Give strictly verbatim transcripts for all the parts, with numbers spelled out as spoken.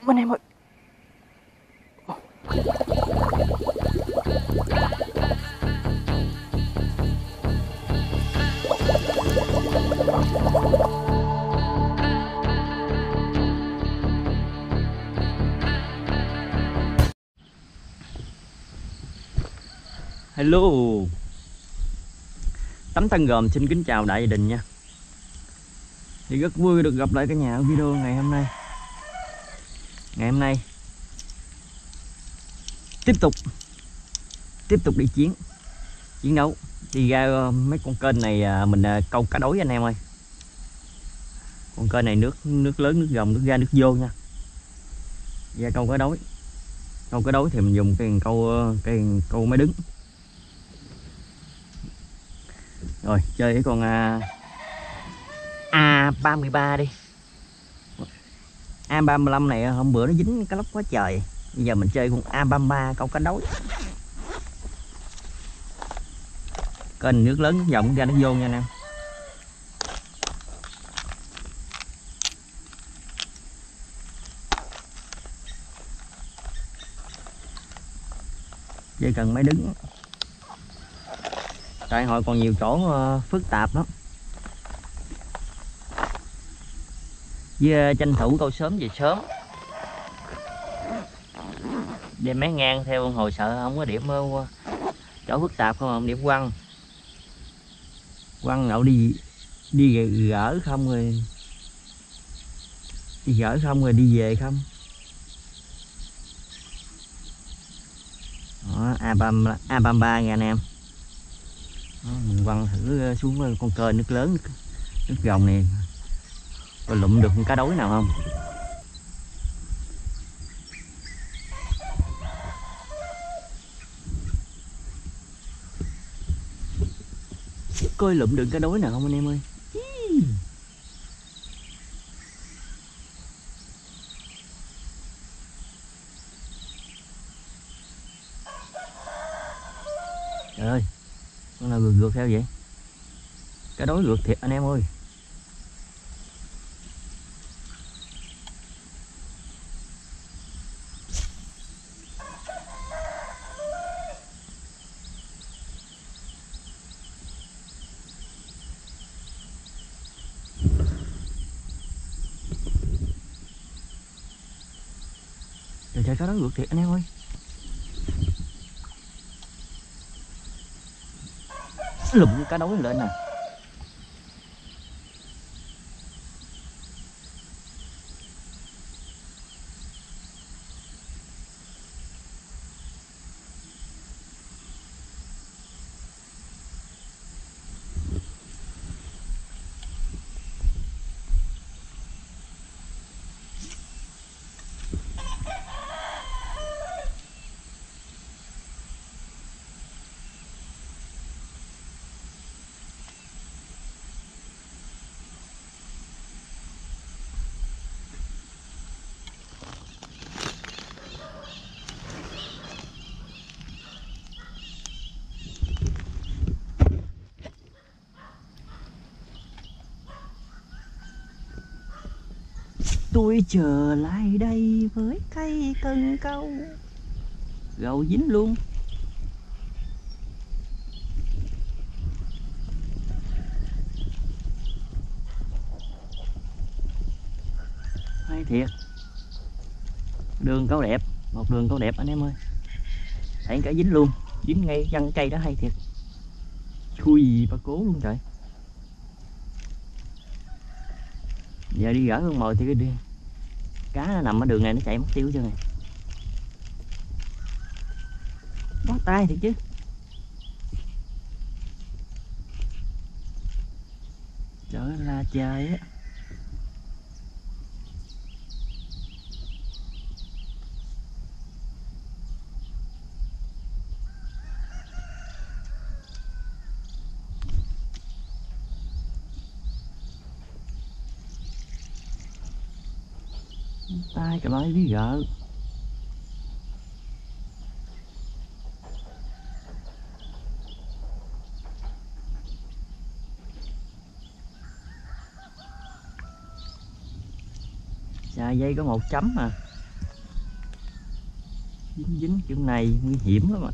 anh em ơi. Hello, Tấm Thân Gồm xin kính chào đại gia đình nha. Thì rất vui được gặp lại cả nhà ở video ngày hôm nay. Ngày hôm nay tiếp tục tiếp tục đi chiến chiến đấu, đi ra mấy con kênh này mình câu cá đối anh em ơi. Con kênh này nước nước lớn, nước gồng, nước ra nước vô nha. Ra câu cá đối. Câu cá đối thì mình dùng cái câu cái câu máy đứng. Rồi chơi cái con A ba mươi ba đi. A ba mươi lăm này hôm bữa nó dính cá lóc quá trời. Bây giờ mình chơi con A ba mươi ba câu cá đối. Kênh nước lớn nước rộng ra nó vô nha anh em. Chơi cần máy đứng. Tại hội còn nhiều chỗ phức tạp lắm. Với tranh thủ câu sớm về sớm. Đem máy ngang theo hồi sợ không có điểm chỗ phức tạp không, không điểm quăng. Quăng đậu đi đi gỡ không rồi. Đi gỡ không rồi đi về không. Đó, A ba mươi ba nha anh em. Đó, mình quăng thử xuống con kênh nước lớn, nước, nước gồng này coi lụm được cá đối nào không. Coi lụm được cá đối nào không anh em ơi. Trời ơi, con nào gượt gượt theo vậy? Cá đối gượt thiệt anh em ơi. Trời trời, cá đối gượt thiệt anh em ơi. Lụm cá đối lên nè. Tôi trở lại đây với cây cần câu. Gầu dính luôn. Hay thiệt. Đường câu đẹp, một đường câu đẹp anh em ơi. Thấy cả dính luôn, dính ngay chân cây đó hay thiệt. Khui gì bà cố luôn trời. Giờ đi gỡ con mồi thì cái đi. Cá nó nằm ở đường này nó chạy mất tiêu chưa này. Bó tay thiệt chứ. Trời là trời á. Tay cái nói với gỡ. Xà dây có một chấm mà dính dính kiểu này nguy hiểm lắm ạ.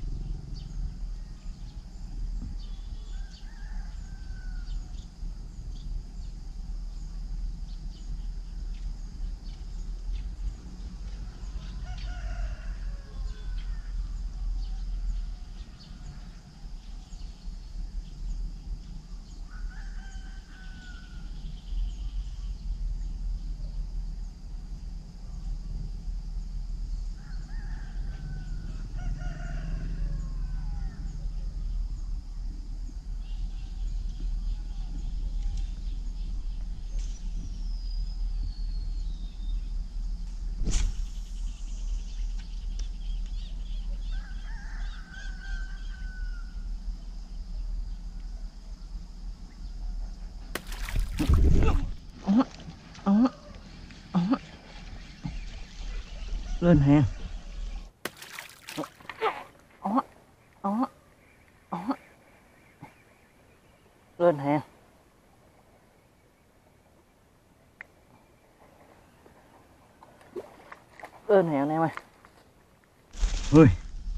Lên hàng. Lên hàng. Lên hàng anh em ơi. Ui.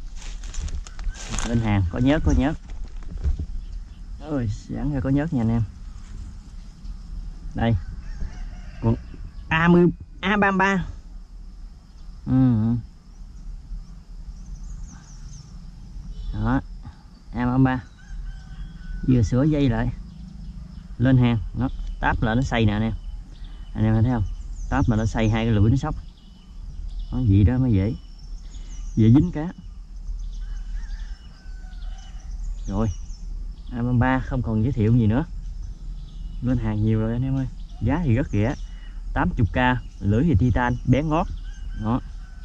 Lên hàng, có nhớt có nhớt. Ôi, sẵn ra có nhớt nha anh em. Đây. Còn A mươi A ba mươi ba. Ừ. Đó, A ba mươi ba. Vừa sửa dây lại. Lên hàng, nó táp là nó xây nè anh em. Anh em thấy không? Táp là nó xây hai cái lưỡi nó sóc. Nó vậy đó mới dễ. Dễ dính cá. Rồi, A ba mươi ba không còn giới thiệu gì nữa. Lên hàng nhiều rồi anh em ơi. Giá thì rất rẻ, tám mươi k, lưỡi thì titan, bé ngót. Đó.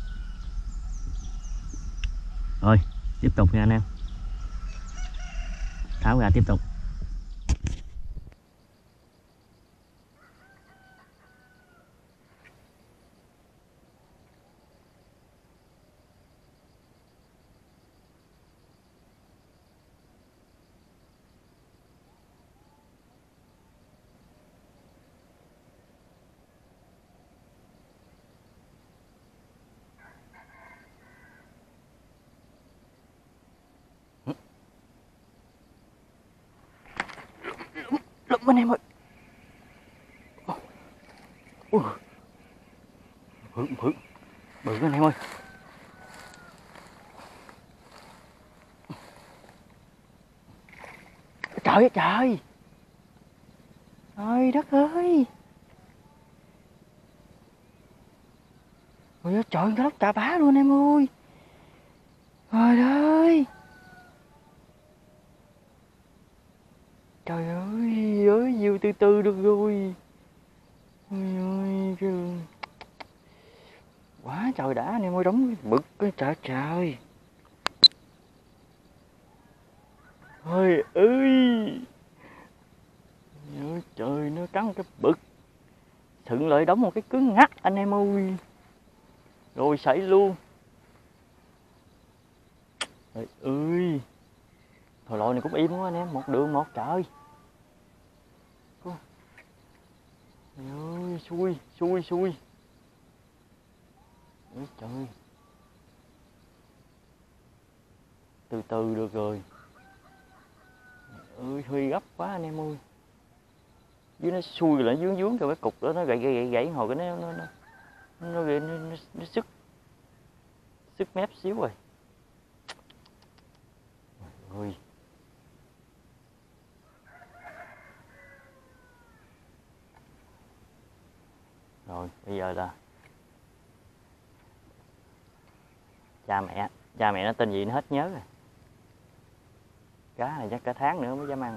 Rồi, tiếp tục nha anh em. Tháo ra tiếp tục. Lụm anh em ơi. Ui. Bự bự bự anh em ơi. Trời ơi trời. Trời đất ơi. Ôi trời, cá lóc chà bá luôn em ơi. Trời ơi. Trời ơi, ơi nhiều từ từ được rồi. Ôi ơi trời. Quá trời đã anh em ơi, đóng bực cái trời trời. Ôi ơi. Ôi trời, nó cắn cái bực. Thượng lợi đóng một cái cứng ngắt anh em ơi. Rồi xảy luôn. Trời ơi. Thôi loại này cũng im quá anh em, một đường một trời. Trời ơi, xui, xui, xui. Ôi trời. Từ từ được rồi. Ơi, hơi gấp quá anh em ơi. Dưới nó xui lại dướng dướng cho cái cục đó nó gãy gãy gãy, gãy hồi cái nó nó nó nó, nó, nó, nó, nó sức sức mép xíu rồi. Ôi. Rồi bây giờ là cha mẹ cha mẹ nó tên gì nó hết nhớ rồi. Cá này chắc cả tháng nữa mới dám ăn.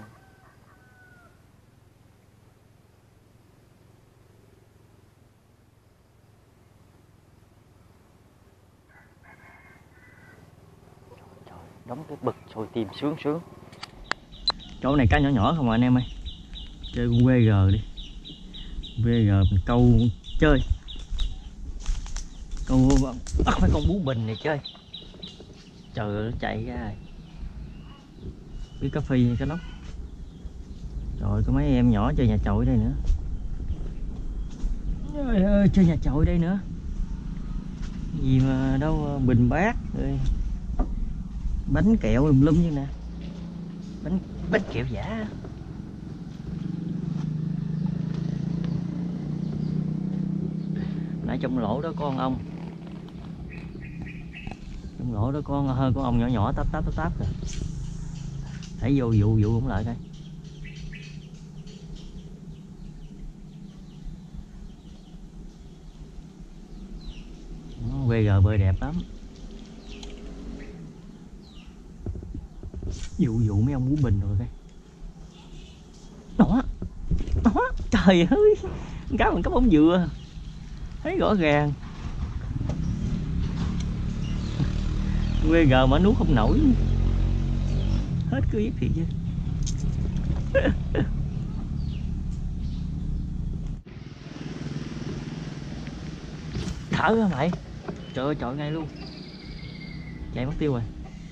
Trời, đóng cái bực rồi tìm sướng sướng. Chỗ này cá nhỏ nhỏ không à anh em ơi. Chơi con vê giê đi. vê giê mình câu chơi. Câu bắt phải con bú bình này chơi. Trời ơi, nó chạy ra rồi. Biết cá phi hay cá lóc. Trời, có mấy em nhỏ chơi nhà chòi đây nữa. Trời ơi, chơi nhà chòi đây nữa. gì mà đâu bình bát rồi bánh kẹo lum lum như nè, bánh bánh kẹo giả. Nãy trong lỗ đó có con ong, trong lỗ đó có hơi con ong nhỏ nhỏ táp táp táp táp rồi, thấy vô vụ vụ cũng lại đây. vê giê bơi đẹp lắm. Dụ dụ mấy ông bú bình rồi đây. Đó, đó, trời ơi, cá mình có bóng dừa, thấy rõ ràng. vê giê mà nuốt không nổi, hết cứ biết thiệt chứ. Thở hả mày? Trời ơi, trời ngay luôn, chạy mất tiêu rồi.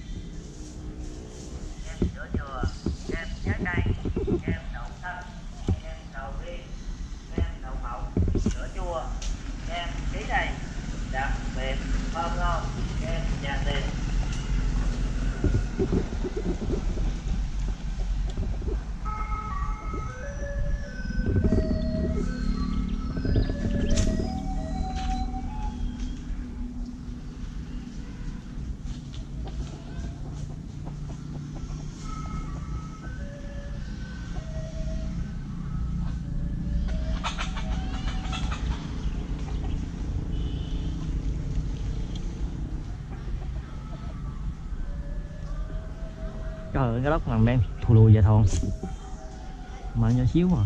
Trời ơi, cái lốc nằm đen thù lùi vậy thòn mà nhỏ xíu mà,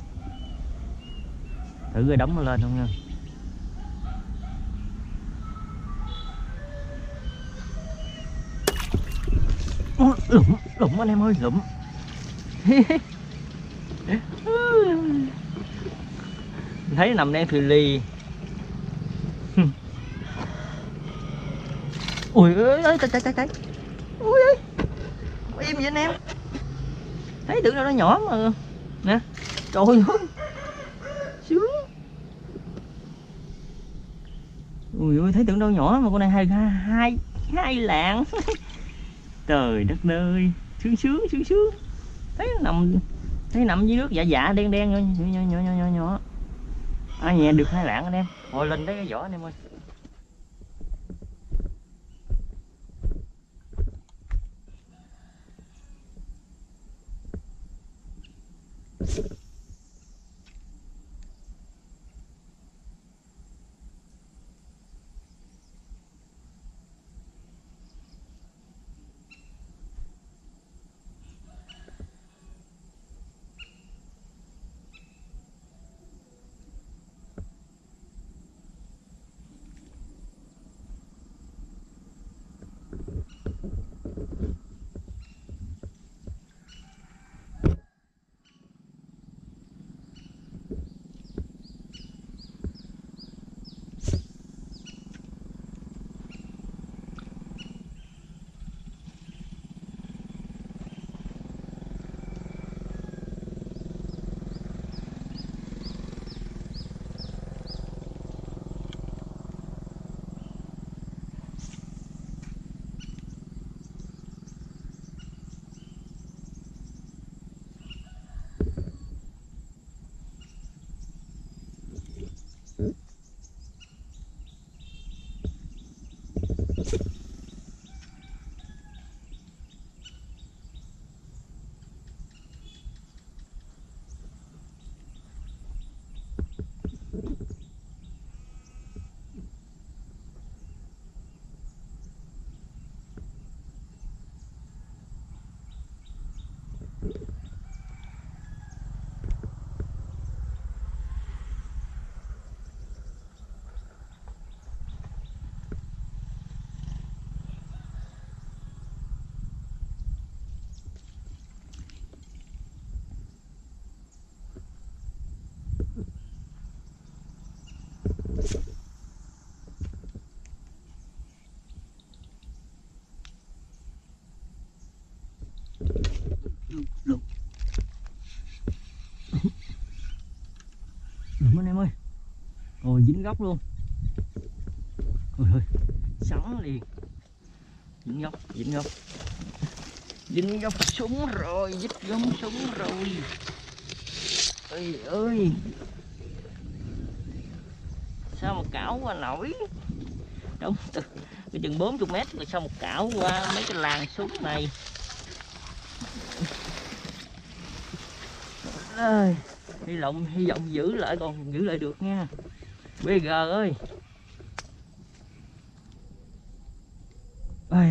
thử rồi đóng nó lên không nha. Lụm lụm anh em ơi, lụm. Thấy nằm đen thì lì. Ui ơi ơi, chạy chạy chạy chạy. Ui ơi, im vậy anh em, thấy tưởng đâu nó nhỏ mà nè, trời ơi sướng. Ui ơi, thấy tưởng đâu nhỏ mà con này hai hai hai lạng. Trời đất ơi, sướng sướng sướng sướng. Thấy nó nằm, thấy nằm dưới nước dạ dạ đen đen nhỏ nhỏ nhỏ nhỏ nhỏ nhỏ. Ai nhẹ được hai lạng anh em, hồi lên thấy cái vỏ anh em ơi. Lụm lụm anh em ơi, rồi dính góc luôn. Ôi ơi, sắn liền. Dính gốc, dính gốc. Dính gốc súng rồi, dính gốc súng rồi. Ơi ơi. Sao mà cảo qua nổi. Đúng, từ cái chừng bốn mươi mét rồi sao một cảo qua mấy cái làng súng này. Ơi, hy vọng hy vọng giữ lại, còn giữ lại được nha. bê giê ơi. Ôi,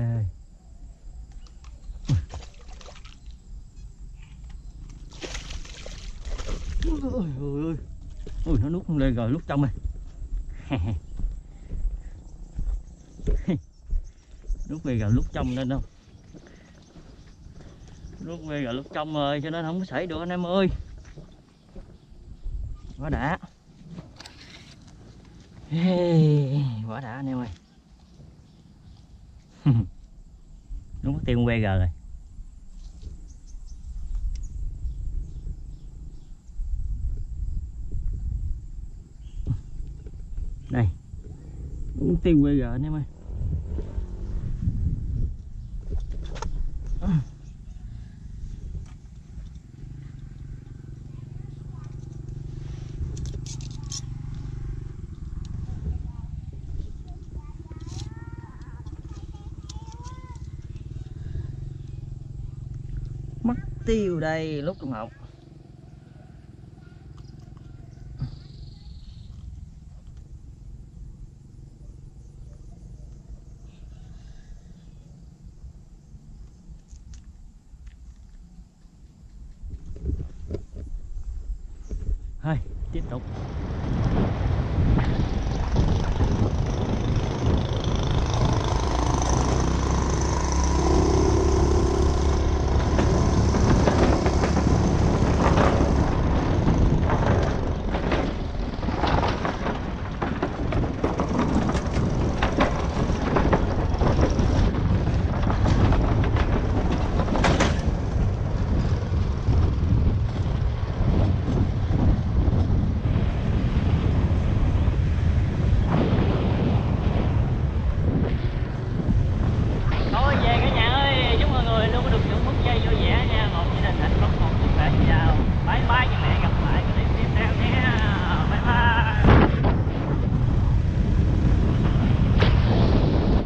ôi, ôi, ôi. Ui, nó nuốt lên rồi, nuốt trong rồi. Nuốt bê giê lúc trong nên đâu. Nuốt bê giê lúc trong rồi cho nên không có xảy được anh em ơi. Quá đã. Hey, quá đã anh em ơi. Nó mất tiêu bê giê rồi. Đây. Mất tiêu bê giê anh em ơi. Mất tiêu đây lúc đồng học. Thôi tiếp tục.